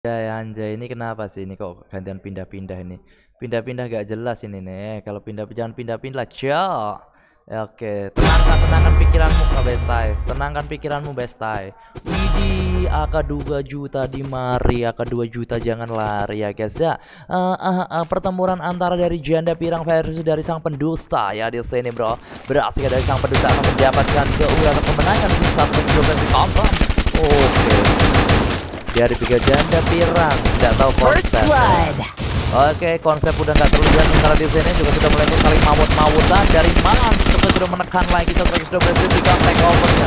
Ya anjay, ini kenapa sih ini kok gantian pindah-pindah ini? Pindah-pindah gak jelas ini nih. Kalau pindah jangan pindah-pindah, Cok. Ya, oke, tenangkan pikiranmu, Bestai. Tenangkan pikiranmu, Bestai. Widih, AK 2 juta di mari, AK 2 juta jangan lari ya guys ya. Pertempuran antara dari janda pirang versus dari sang pendusta ya di sini bro. Berhasil dari sang pendusta akan mendapatkan keunggulan kemenangan satu versi confirm. Oke. Dari tiga janda pirang, tidak tahu konsep. Oke, konsep udah nggak terlihat karena di sini juga sudah mulai saling maut-mautan dari Mans. Sudah menekan lagi setelah sudah berhasil di take overnya.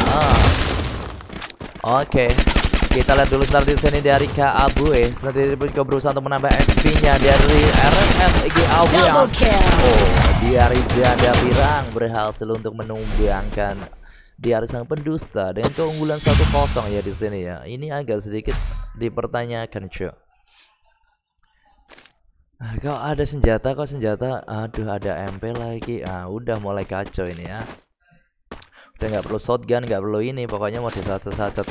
Oke, kita lihat dulu start di sini dari Kak Abu sendiri juga berusaha untuk menambah XP-nya dari RMG Abu. Oh, dari janda pirang berhasil untuk menumbangkan di hari sang pendusta dengan keunggulan 1-0 ya di sini ya. Ini agak sedikit dipertanyakan, cuy. Kok ada senjata, aduh ada MP lagi. Udah mulai kacau ini ya. Udah nggak perlu shotgun, nggak perlu ini, pokoknya mode sat-sat.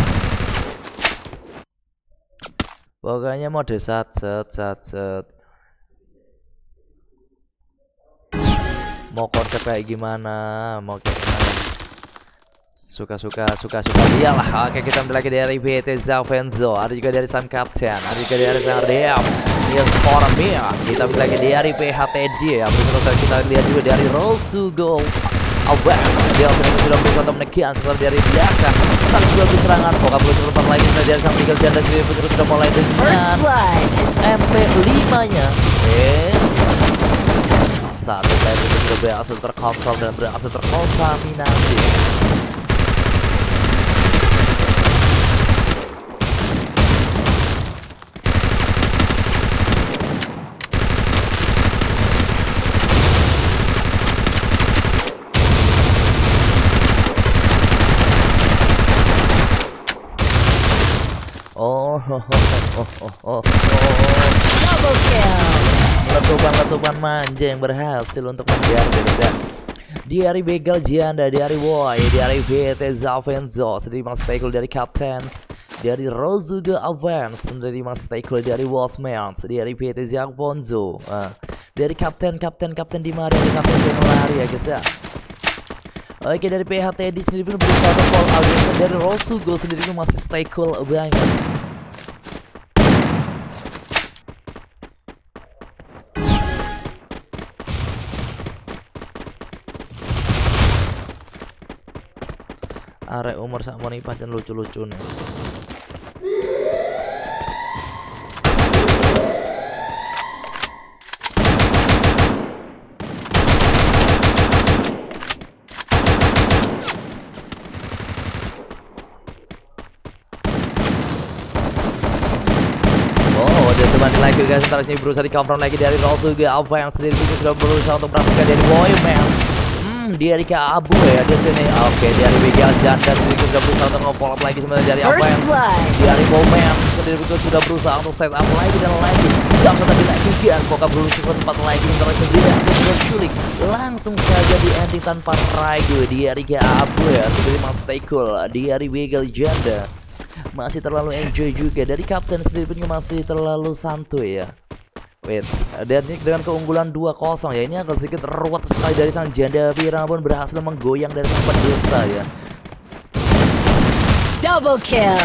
Pokoknya mode sat-sat. Mau konsep kayak gimana? Mau kayak gimana? Suka iyalah. Oke, kita ambil lagi dari BT Zavenzo, ada juga dari Sam Captain, ada juga dari Sam Ream yang Spormia. Kita ambil lagi dari PHTD ya. Berikutnya kita lihat juga dari Rosugo Awak, dia sudah berusaha untuk menekan setelah dari belakang. Sang dua serangan, pokoknya belum terlepas lagi dari Sang Miguel Janda sendiri pun sudah mulai dengan MP5 nya. Satu player itu sudah berhasil terkontrol dan berhasil terkontaminasi. Double kill. Letupan manja yang berhasil untuk mengejar dari begal janda, dari Boy, dari VT Zavenzo, sendiri mas tackle dari Captains, dari Rosuga Avance, sendiri mas tackle dari Wolfman, dari VT Zavenzo, dari Kapten di Maria, dari Kapten Januari ya guys ya. Oke, dari PHTD sendiri pun berusaha untuk call out, dari Rosugo sendiri pun masih stay cool banget. Arek umur sakmene pancen lucu-lucune. Lagi guys, setelah ini berusaha di counter lagi dari Rosuga Alpha yang sendiri sudah berusaha untuk merampungkan dari Boyman. Dari Kak Abu ya di sini. Oke, dari Miguel Janda sendiri sudah berusaha untuk nge-follow up lagi sebenarnya dari Alpha yang dari Boyman sendiri sudah berusaha untuk set up lagi dan lagi. Jangan tadi lagi kan, pokoknya berusaha ke tempat lagi sementara sendiri untuk culik langsung saja di ending tanpa ragu dari Kak Abu ya sendiri mas stay cool dari Miguel Janda. Masih terlalu enjoy juga dari Kapten sendiri pun masih terlalu santuy ya. Dan ini dengan keunggulan 2-0 ya, ini agak sedikit ruwet sekali dari sang janda pirang pun berhasil menggoyang dari sang pendusta ya. Double kill.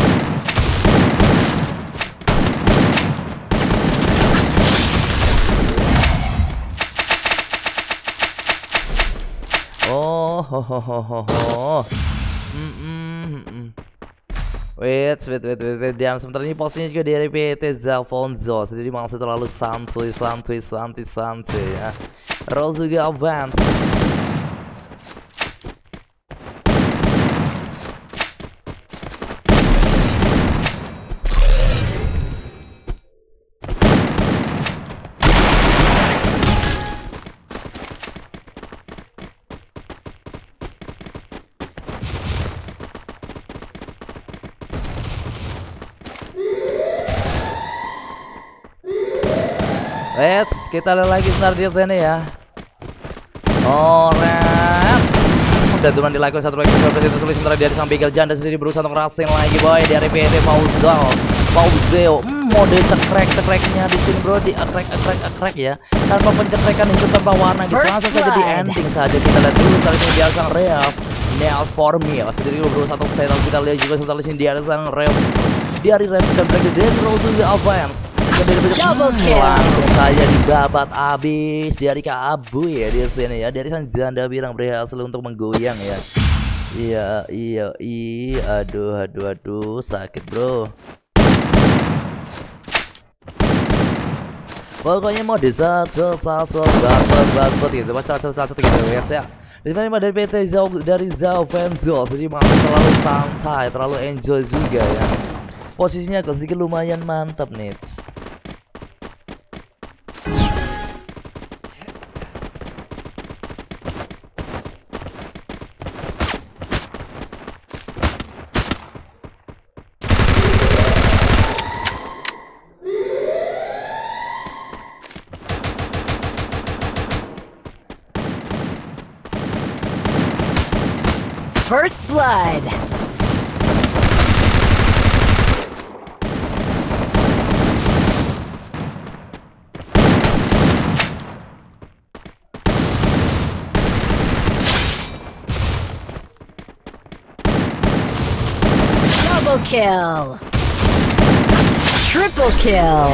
Wait, dan sementara ini posisinya juga dari PT Zafonzo sendiri masih terlalu santuy ya. Rosuga Advance. Kita lihat lagi sebentar di sini ya. Udah cuma dilakukan satu lagi seperti itu sementara dari sang begal janda sendiri berusaha untuk ngerasain lagi boy dari PT Fauzal. Pauzeo. Mode cekrek-cekreknya di sini bro, di akrek ya. Tanpa pencekrekan itu tanpa warna guys. Langsung saja di ending saja. Kita lihat dulu kali ini dia sang Real Nails for me sendiri bro, satu set. Kita lihat juga sebentar di sini dia ada sang Real. Dia dari Real dan Black dari Rosuga Advance. Langsung saja dibabat habis dari Abu ya di sini ya. Dari sang janda bilang berhasil untuk menggoyang ya. Iya, aduh sakit bro. Pokoknya mau satu banget gitu, satu gitu guys ya. Di mana dari PT Zhao, dari Zhao Fenzhou, jadi masih terlalu santai, terlalu enjoy juga ya. Posisinya sedikit lumayan mantap nih. First blood. Double kill. Triple kill.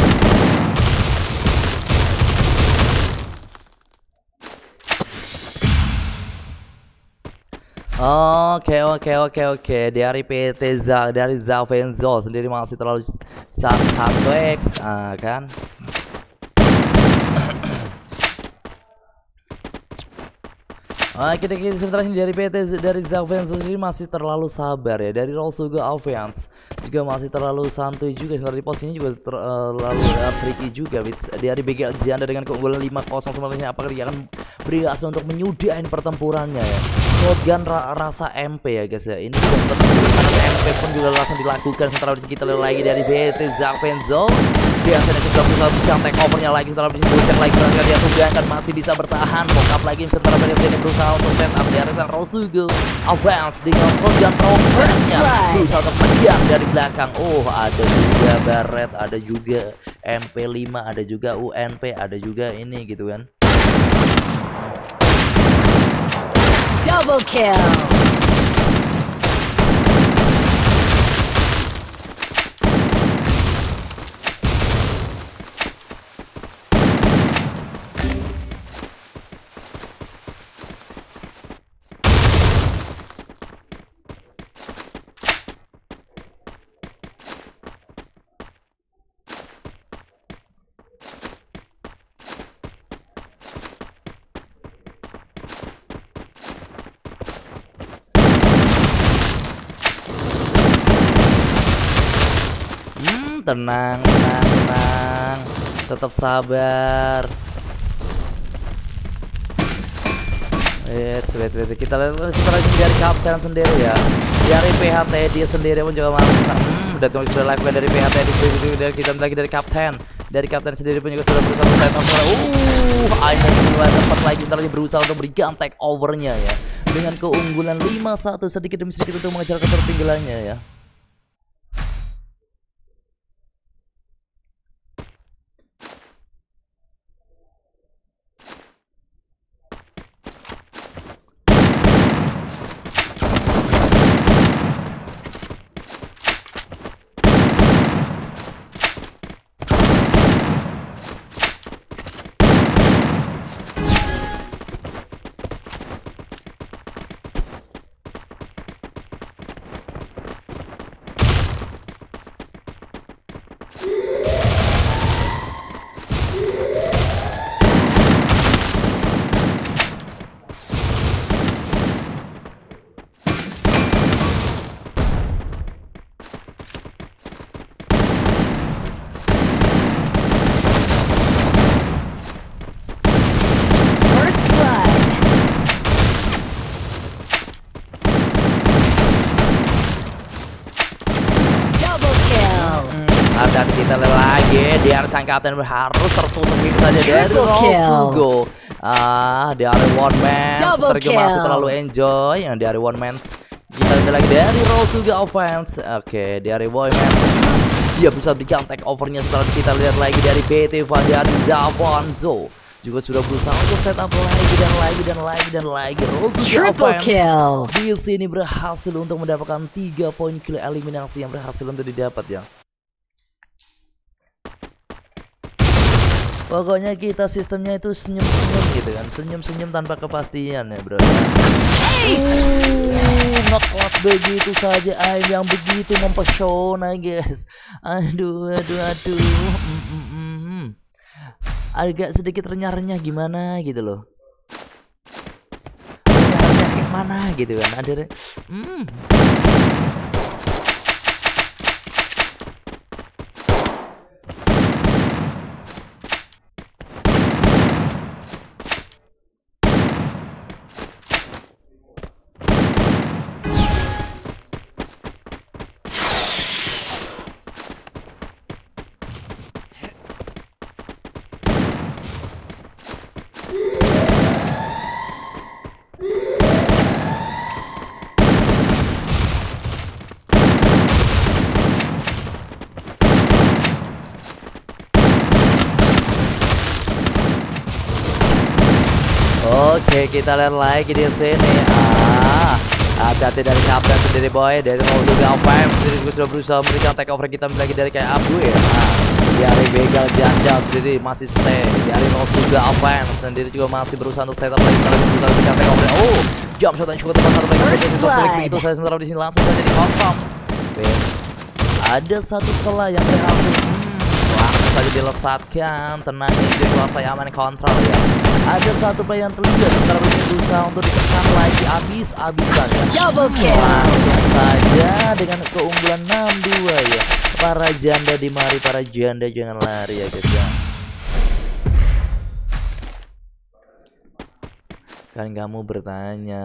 Oke. Dari PT Zhao, dari Zhao Fenzhou sendiri masih terlalu santai kan. Kita sebentar ini dari PT dari Zhao Fenzhou sendiri masih terlalu sabar ya. Dari Rosuga Advance juga masih terlalu santuy juga. Sebenarnya posisinya juga terlalu tricky juga. Dari BG Janda dengan keunggulan 5-0 sebenarnya apakah dia akan berhasil untuk menyudahin pertempurannya ya. Shotgun rasa MP ya guys ya. Ini juga pertempuran MP pun juga langsung dilakukan. Sementara kita lihat lagi dari PT Zhao Fenzhou. Biasanya kita bisa bukan take overnya lagi. Setelah dibocek lagi berarti dia tunggangan masih bisa bertahan. Bokap lagi setelah dari sini berusaha untuk set up dari sang Rosuga Advance dengan shotgun throw-nya berusaha untuk mendiam dari belakang. Ada juga Barret, ada juga MP5, ada juga UNP, ada juga ini gitu kan. Double kill. Tenang, tetap sabar. Wait. Kita lihat lagi dari kapten sendiri ya. Dari PHT dia sendiri pun juga masih udah tunggu sudah live dari PHT dari kita lagi dari kapten. Dari kapten sendiri pun juga sudah berusaha untuk take over. Akhirnya kedua tempat lagi berusaha untuk berikan take overnya ya. Dengan keunggulan 5-1 sedikit demi sedikit untuk mengejar ketertinggalannya ya. Dan kita lihat lagi dia sang kapten harus tertutup gitu saja dari Rosuga. Dari one man masih terlalu enjoy yang dari one man. Kita lihat lagi dari Rosuga Advance. Oke, dari one man Dia bisa berikan take overnya. Setelah kita lihat lagi dari BT Fadian Davanzo juga sudah berusaha untuk setup lagi dan lagi dan lagi dan lagi. Triple kill. Di sini berhasil untuk mendapatkan 3 poin kill eliminasi yang berhasil untuk didapat ya. Pokoknya kita sistemnya itu senyum-senyum gitu kan, senyum-senyum tanpa kepastian ya bro. Ngeklap begitu saja aim yang begitu mempesona guys. Aduh. Agak sedikit renyah-renyah gimana gitu loh. Renyah-renyah kayak mana gitu kan. Ada Oke, kita lihat lagi di sini. Hati-hati dari kapten sendiri boy. Dari mau juga FM sendiri juga sudah berusaha memberikan take over kita lagi dari kayak Abu ya. Dari begal janda sendiri masih stay. Dari mau juga FM sendiri juga masih berusaha untuk setup lagi kita berikan take over. Oh, jump shot yang cukup tepat satu lagi. Itu saya sebentar di sini langsung saja di confirm. Ada satu celah yang berhasil. Langsung saja dilesatkan. Tenang ini kuasa aman kontrol ya. Ada satu play yang terlihat sementara berusaha untuk ditekan lagi habis-habisan ya. Double kill. Langsung saja dengan keunggulan 6-2 ya. Para janda dimari, para janda jangan lari ya guys ya. Kan kamu bertanya.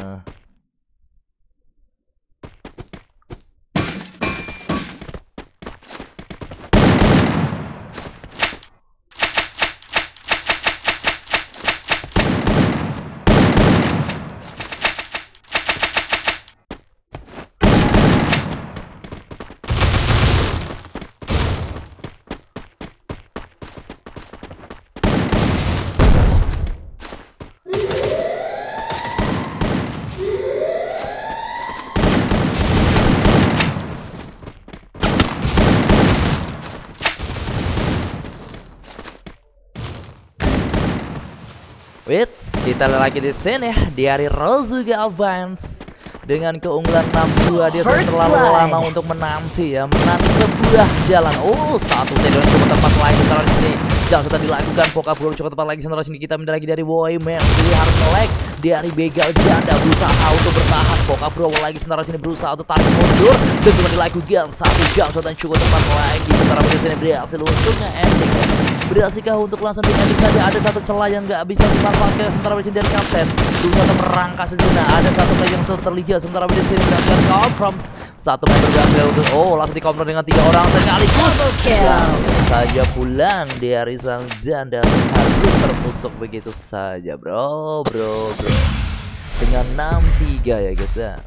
Kita lihat lagi di sini dari Rozuga Advance dengan keunggulan 6-2. Dia terlalu lama untuk menanti ya, menanti sebuah jalan. Oh, satu takedown cukup tepat lagi setelah sini. Jangan sudah dilakukan Pokal Pro cukup tepat lagi setelah sini. Kita minta lagi dari Boyman. Jadi harus melek dari begal janda berusaha untuk bertahan. Pokal Pro lagi setelah sini berusaha untuk tarik mundur dan cuma dilakukan satu jam shot dan cukup tepat lagi. Sementara di sini berhasil untungnya ending. Berhasilkah untuk langsung di ending saja? Ada satu celah yang nggak bisa dimanfaatkan sementara di sini dari kapten berusaha untuk merangkak sejenak. Ada satu play yang sudah terlihat sementara di sini mendapatkan confirms. Satu main berhasil untuk langsung di counter dengan 3 orang sekaligus. Langsung saja pulang dari sang janda harus tertusuk begitu saja bro. Dengan 6-3 ya guys ya.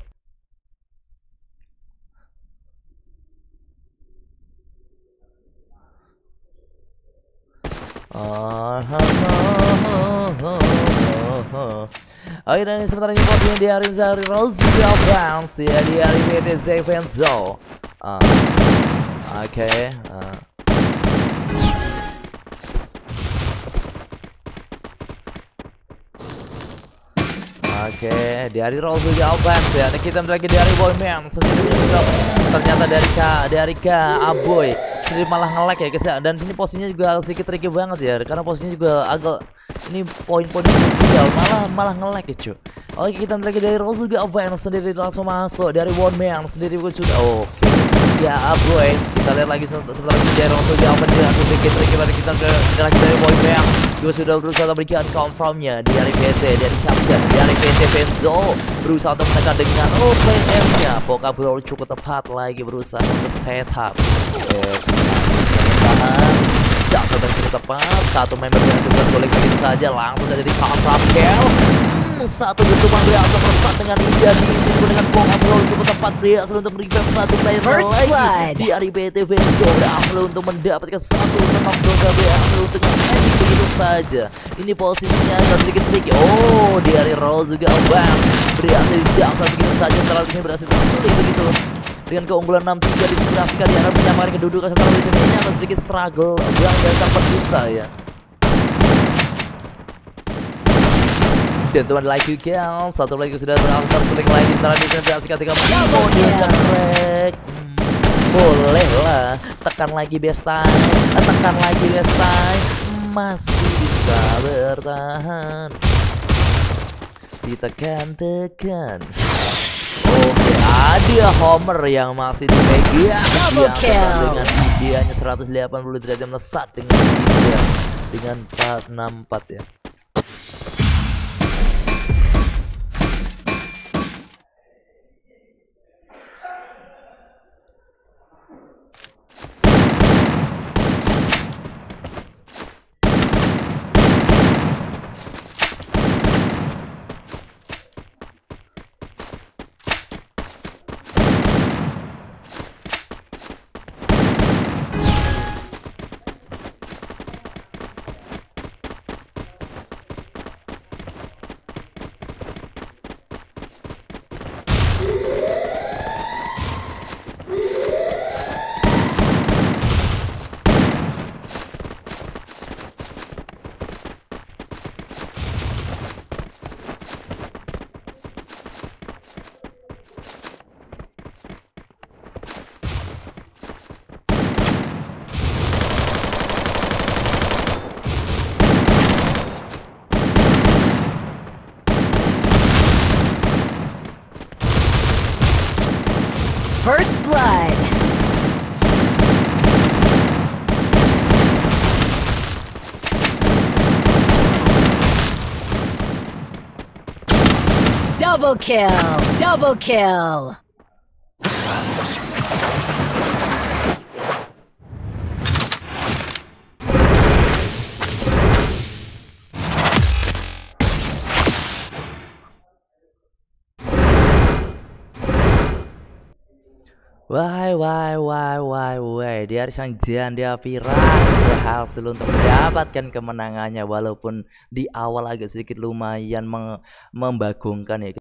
Oke, dan sementara ini posisinya di hari Zari Rozuga Advance ya, di hari BTZ Venzo. Oke. Oke, di hari Rozuga Advance ya. Dan kita lagi di hari Boyman sendiri juga. Ternyata dari Aboy sendiri malah nge-lag ya guys ya. Dan ini posisinya juga sedikit tricky banget ya, karena posisinya juga agak ini poin-poin krusial, malah nge-lag ya cuy. Oke, kita lagi dari Rozuga Advance sendiri langsung masuk dari One Man sendiri sudah. Oke. Ya Aboy, kita lihat lagi sebentar dari Rozuga Advance dia langsung sedikit tricky banget. Kita lagi dari One Man juga sudah berusaha memberikan confirmnya di hari PC dari Captain dari PC Benzo berusaha untuk menekan dengan OPM-nya. Pokal Pro cukup tepat lagi berusaha untuk setup. Jatuh dan cukup tepat. Satu member berhasil tersulik begitu saja. Langsung saja di counter kill. Satu dentuman berhasil meresap dengan India di sini dengan Bong Amrol cukup tepat berhasil untuk revive satu player lagi di Ari BTV. Berhasil untuk mendapatkan satu knockdown dan berhasil untuk ending begitu saja. Ini posisinya agak sedikit tricky. Oh, di Ari Roll juga bang berhasil dijangkau begitu saja. Terlalu ini berhasil tersulit begitu. Dengan keunggulan 6-3 disimulasikan dia akan menyamakan kedudukan sementara di sini ini agak sedikit struggle bang dan sempat susah ya. Dan teman like kill, satu lagi sudah berhasil tersuling lagi setelah di sini berhasil ketika kemudian crack. Boleh lah, tekan lagi best time, tekan lagi best time, masih bisa bertahan. Ditekan-tekan. Oke, ada Homer yang masih dipegang dengan Indianya 180 derajat melesat dengan India dengan 464 ya. First blood. Double kill. Double kill. Why dari sang janda pirang berhasil untuk mendapatkan kemenangannya walaupun di awal agak sedikit lumayan membagongkan ya.